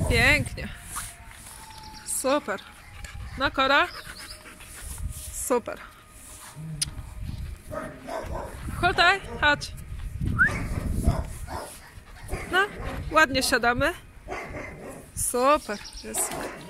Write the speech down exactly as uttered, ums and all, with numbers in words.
Pięknie. Super. No Kora? Super. Tutaj, chodź. No, ładnie siadamy. Super. Jest.